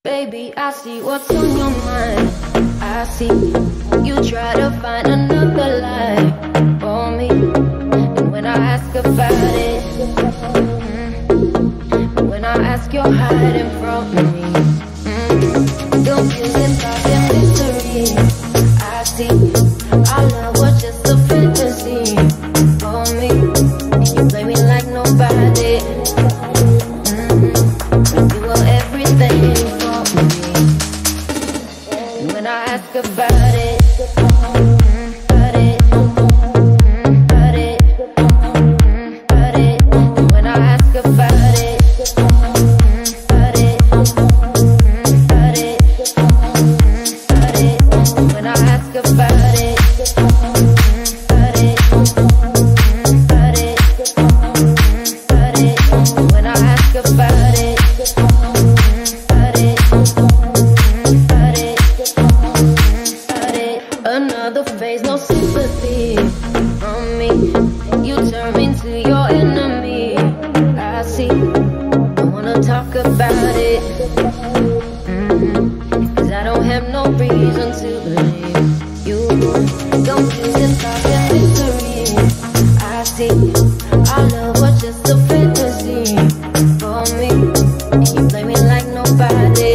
Baby, I see what's on your mind. I see you try to find another lie for me. And when I ask about it, when I ask, you're hiding from me. Confusing thoughts and mystery. I see our love was just a fantasy for me. And you play me like nobody. You were everything for me. And when I ask about it, when I ask about it, when I ask about it, when I ask about it, another phase, no sympathy from me. You turn me to your enemy. I see, I wanna talk about it, 'cause I don't have no reason to believe you. Confusing thoughts and mystery. I see, our love was just a fantasy for me. And you play me like nobody.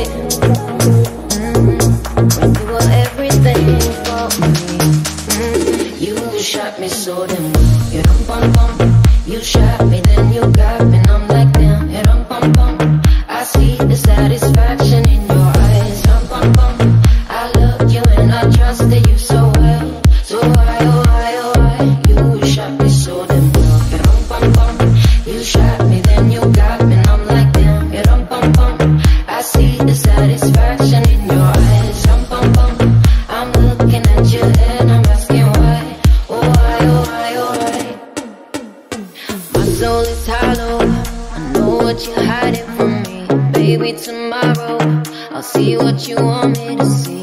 You were everything for me. You shot me so damn well. You dum bum bum. You shot me, then you got me, and I'm like damn. You dum bum bum. I see the satisfaction in your eyes. Dum bum bum. I loved you and I trusted you so well. So why, oh why, oh why? You shot me so damn well. You dum bum bum. You shot me, then you got me, and I'm like damn. You dum bum bum. I see the satisfaction in your eyes. Dum bum bum. I'm looking at you and I'm asking why. Oh why, oh why, oh why? My soul is hollow. I know what you're hiding from me. Maybe tomorrow I'll see what you want me to see.